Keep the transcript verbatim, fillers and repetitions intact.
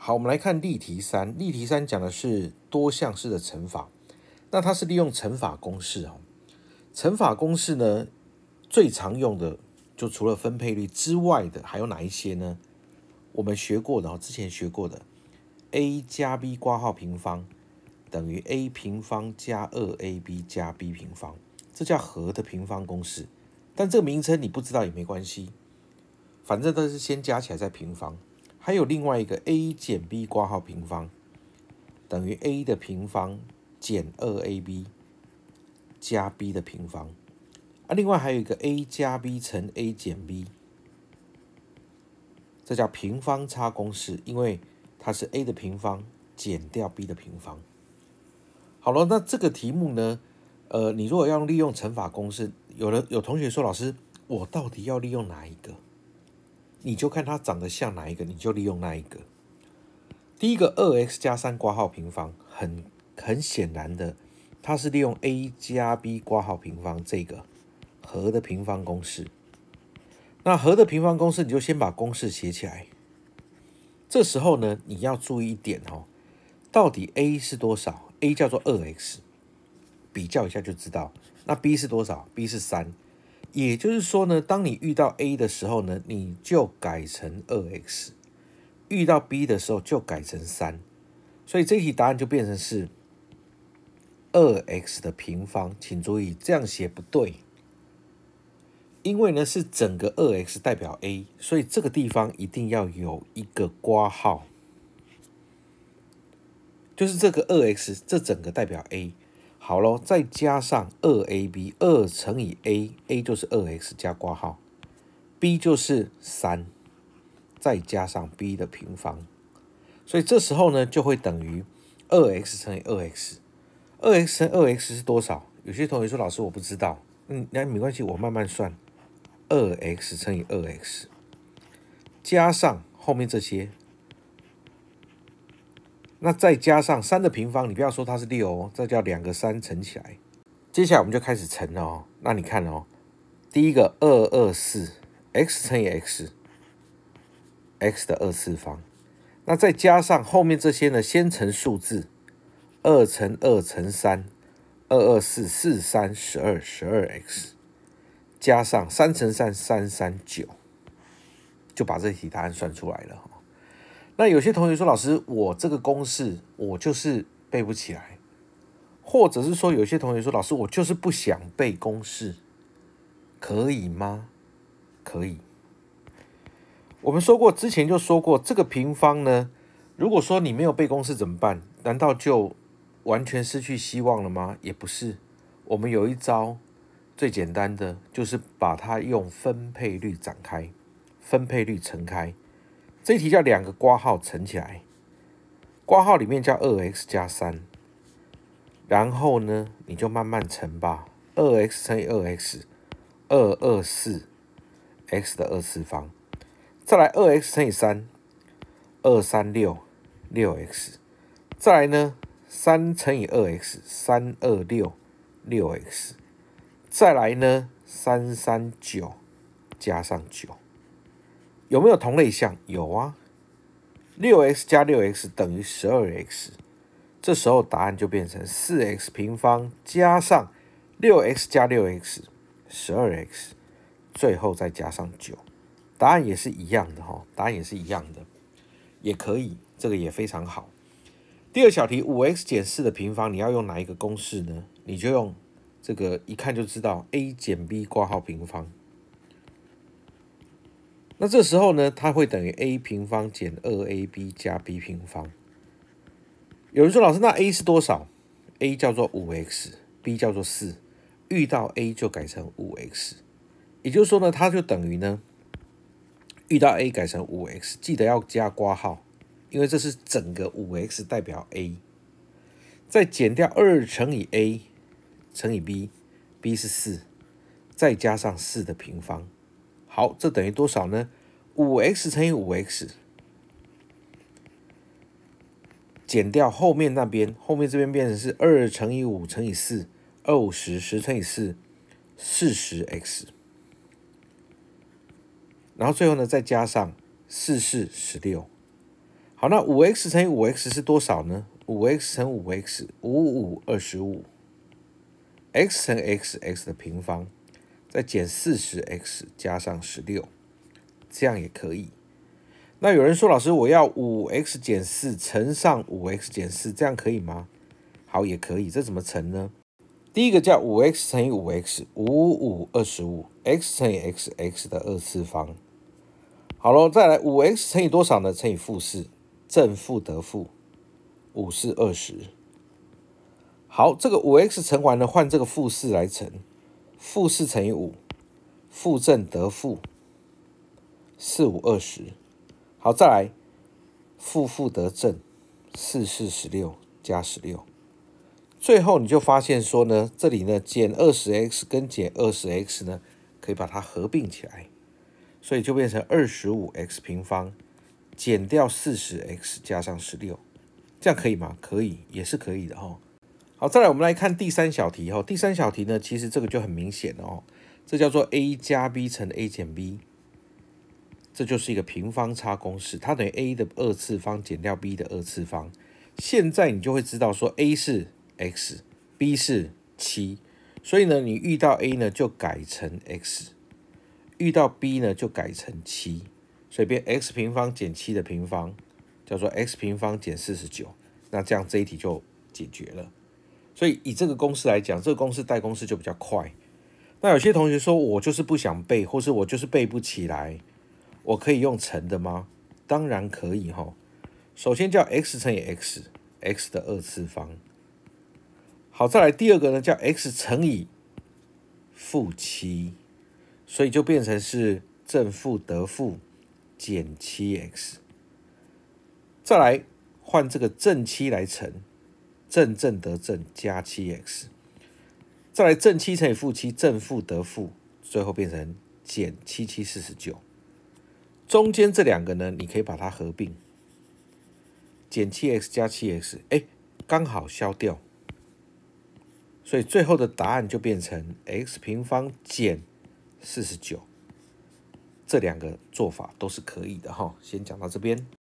好，我们来看例题三。例题三讲的是多项式的乘法，那它是利用乘法公式哦。乘法公式呢，最常用的就除了分配率之外的，还有哪一些呢？我们学过的哦，之前学过的 a 加 b 括号平方等于 a 平方加 二 a b 加 b 平方，这叫和的平方公式。但这个名称你不知道也没关系，反正都是先加起来再平方。还有另外一个 a 减 b 括号平方等于 a 的平方减 二 a b 加 b 的平方啊，另外还有一个 a 加 b 乘 a 减 b， 这叫平方差公式，因为它是 a 的平方减掉 b 的平方。好了，那这个题目呢，呃，你如果要利用乘法公式，有的有同学说，老师，我到底要利用哪一个？你就看它长得像哪一个，你就利用那一个。第一个 二 x 加三括号平方，很很显然的，它是利用 a 加 b 括号平方这个和的平方公式。那和的平方公式，你就先把公式写起来。这时候呢，你要注意一点哦，到底 a 是多少 ？a 叫做 二 x， 比较一下就知道。那 b 是多少 ？b 是三。也就是说呢，当你遇到 a 的时候呢，你就改成 二 x， 遇到 b 的时候就改成三，所以这题答案就变成是 二 x 的平方。请注意，这样写不对，因为呢是整个 二 x 代表 a， 所以这个地方一定要有一个括号，就是这个 二 x 这整个代表 a。好咯，再加上 二 a b， 二乘以 a，a 就是 二 x 加括号 ，b 就是三，再加上 b 的平方，所以这时候呢就会等于 二 x 乘以 二 x， 二 x 乘以二 x 是多少？有些同学说老师我不知道，嗯，那没关系，我慢慢算， 二 x 乘以 二 x 加上后面这些。那再加上三的平方，你不要说它是六哦，这叫两个三乘起来。接下来我们就开始乘了哦。那你看哦，第一个二二四 x 乘以 x， x 的二次方。那再加上后面这些呢，先乘数字，二乘二乘三，二二四四三十二十二 x， 加上三乘三三三九，就把这题答案算出来了。那有些同学说，老师，我这个公式我就是背不起来，或者是说有些同学说，老师，我就是不想背公式，可以吗？可以。我们说过，之前就说过，这个平方呢，如果说你没有背公式怎么办？难道就完全失去希望了吗？也不是。我们有一招最简单的，就是把它用分配率展开，分配率乘开。这一题叫两个括号乘起来，括号里面叫 二 x 加三，然后呢，你就慢慢乘吧， 二 x 乘以 二 x， 二二四 x 的二次方，再来 二 x 乘以三， 二三六 六 x， 再来呢三乘以 二 x， 三二六 六 x， 再来呢三三九加上九。有没有同类项？有啊， 六 x 加 六 x 等于 十二 x， 这时候答案就变成 四 x 平方加上 六 x 加 六 x， 十二 x， 最后再加上九，答案也是一样的哈，答案也是一样的，也可以，这个也非常好。第二小题 五 x 减四的平方，你要用哪一个公式呢？你就用这个一看就知道 a 减 b 括号平方。那这时候呢，它会等于 a 平方减 二 a b 加 b 平方。有人说，老师，那 a 是多少？ a 叫做 五 x， b 叫做四，遇到 a 就改成 五 x， 也就是说呢，它就等于呢，遇到 a 改成 五 x， 记得要加括号，因为这是整个 五 x 代表 a， 再减掉二乘以 a 乘以 b，b 是四，再加上四的平方。好，这等于多少呢？ 五 x 乘以 五 x， 减掉后面那边，后面这边变成是二乘以五乘以四，二五十，十乘以四，四十 x。然后最后呢，再加上四四十六。好， 好，那五 x 乘以五 x 是多少呢？ 五 x 乘五 x， 五五二十五。x 乘 x， x 的平方，再减四十 x 加上十六，这样也可以。那有人说，老师，我要 五 x 减四乘上 五 x 减四，这样可以吗？好，也可以。这怎么乘呢？第一个叫 五 x 乘以五 x， 五五二十五 ，x 乘以 x， x 的二次方。好了，再来 五 x 乘以多少呢？乘以负四，正负得负，五四二十。好，这个五 x 乘完了，换这个负四来乘，负四乘以五，负正得负，四五二十。好，再来负负得正，四四十六加十六。最后你就发现说呢，这里呢减 二十 x 跟减 二十 x 呢，可以把它合并起来，所以就变成 二十五 x 平方减掉 四十 x 加上十六，这样可以吗？可以，也是可以的哦。好，再来我们来看第三小题哦。第三小题呢，其实这个就很明显哦，这叫做 a 加 b 乘 a 减 b， 这就是一个平方差公式，它等于 a 的二次方减掉 b 的二次方。现在你就会知道说 a 是 x，b 是七，所以呢，你遇到 a 呢就改成 x， 遇到 b 呢就改成七，所以变 x 平方减七的平方，叫做 x 平方减四十九。那这样这一题就解决了。所以以这个公式来讲，这个公式带公式就比较快。那有些同学说我就是不想背，或是我就是背不起来，我可以用乘的吗？当然可以哈。首先叫 x 乘以 x，x 的二次方。好，再来第二个呢，叫 x 乘以负七，所以就变成是正负得负减 七 x。再来换这个正七来乘，正正得正加 七 x。再来正七乘以负七，正负得负，最后变成减七七四十九。中间这两个呢，你可以把它合并，减 七 x 加 七 x， 哎，刚好消掉。所以最后的答案就变成 x 平方减四十九，这两个做法都是可以的哈。先讲到这边。